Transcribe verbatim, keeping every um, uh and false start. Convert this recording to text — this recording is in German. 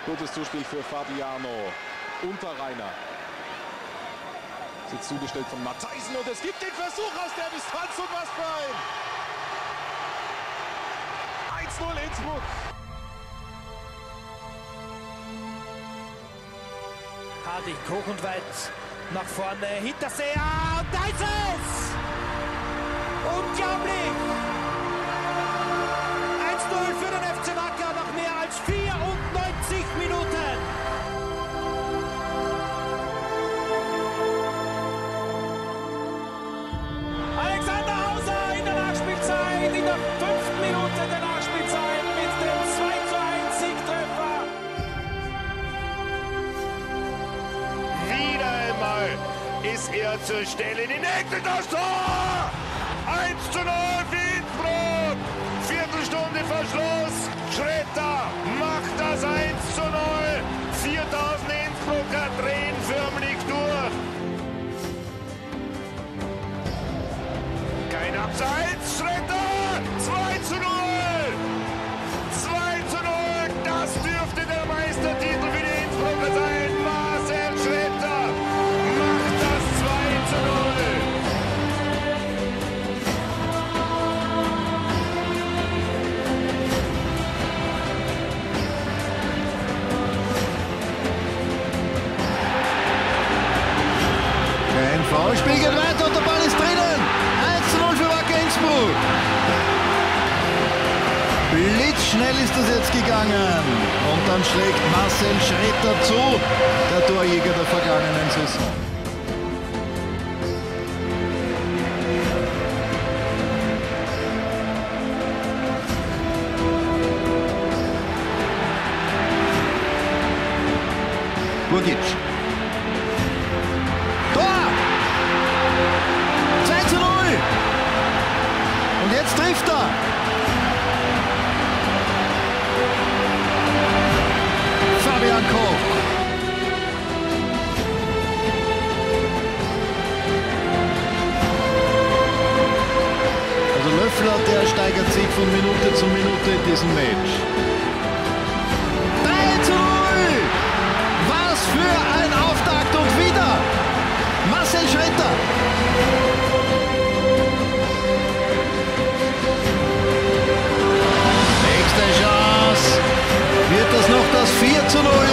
Gutes Zuspiel für Fabiano. Unterreiner. Sitzt zugestellt von Matthijsen und es gibt den Versuch aus der Distanz und was für ein eins null Innsbruck. Hardy, hoch und weit nach vorne, Hinterseher und da ist es! Unglaublich! eins null für den F C Wacker nach mehr als vierundneunzig Minuten. Alexander Hauser in der Nachspielzeit, in der fünften Minute der Nachspielzeit mit dem zwei zu eins Siegtreffer. Wieder einmal ist er zur Stelle, die nächste das Tor! eins zu null für Innsbruck! Viertelstunde vor Schluss, Schredder macht das eins zu null. viertausend Innsbrucker drehen förmlich durch. Kein Abseits, Schredder, zwei zu null! zwei zu null, das dürfte der Meistertitel für die Innsbrucker sein. Marcel Schredder macht das zwei zu null. Kein Foulspiel geht weiter und der Ball ist drinnen. eins zu null für Wacker Innsbruck. Blitzschnell ist das jetzt gegangen. Und dann schlägt Marcel Schredder zu, der Torjäger der vergangenen Saison. Burgic. Tor! zwei zu null! Und jetzt trifft er! Fabian Koch. Also Löffler, der steigert sich von Minute zu Minute in diesem Match. drei zu null! Was für ein Auftakt und wieder Marcel Schredder. Nächste Chance. Wird das noch das vier zu null?